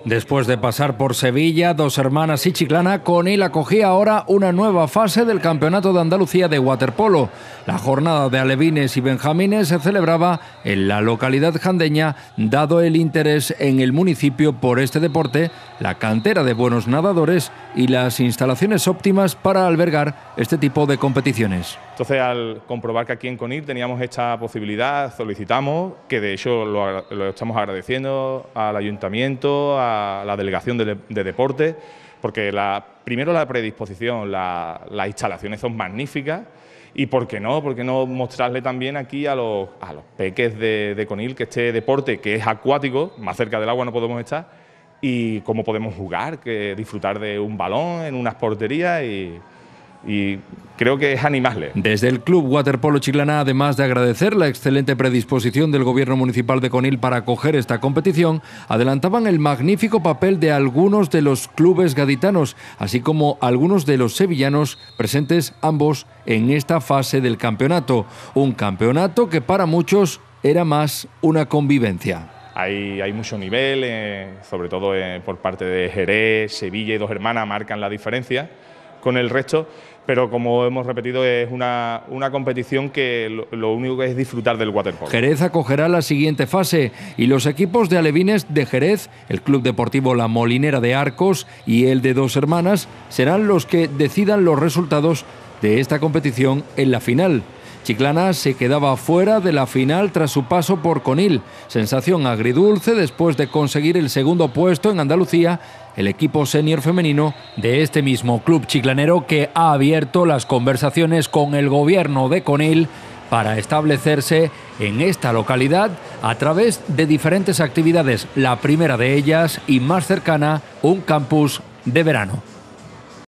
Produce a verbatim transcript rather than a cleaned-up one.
Después de pasar por Sevilla, Dos Hermanas y Chiclana, Conil acogía ahora una nueva fase del Campeonato de Andalucía de waterpolo. La jornada de alevines y benjamines se celebraba en la localidad jandeña, dado el interés en el municipio por este deporte, la cantera de buenos nadadores y las instalaciones óptimas para albergar este tipo de competiciones. Entonces, al comprobar que aquí en Conil teníamos esta posibilidad, solicitamos, que de hecho lo, lo estamos agradeciendo al ayuntamiento, a la delegación de, de deporte, porque la, primero la predisposición, la, las instalaciones son magníficas y por qué no, por qué no mostrarle también aquí a los, a los peques de, de Conil que este deporte, que es acuático, más cerca del agua no podemos estar, y cómo podemos jugar, que disfrutar de un balón en unas porterías y... y creo que es animarle. Desde el Club Waterpolo Chiclana, además de agradecer la excelente predisposición del Gobierno Municipal de Conil para acoger esta competición, adelantaban el magnífico papel de algunos de los clubes gaditanos, así como algunos de los sevillanos presentes ambos en esta fase del campeonato. Un campeonato que para muchos era más una convivencia. Hay, hay mucho nivel, eh, sobre todo eh, por parte de Jerez, Sevilla y Dos Hermanas marcan la diferencia con el resto, pero como hemos repetido es una, una competición que lo, lo único que es disfrutar del waterpolo. Jerez acogerá la siguiente fase y los equipos de alevines de Jerez, el Club Deportivo La Molinera de Arcos y el de Dos Hermanas serán los que decidan los resultados de esta competición en la final. Chiclana se quedaba fuera de la final tras su paso por Conil. Sensación agridulce después de conseguir el segundo puesto en Andalucía, el equipo senior femenino de este mismo club chiclanero, que ha abierto las conversaciones con el gobierno de Conil para establecerse en esta localidad a través de diferentes actividades. La primera de ellas y más cercana, un campus de verano.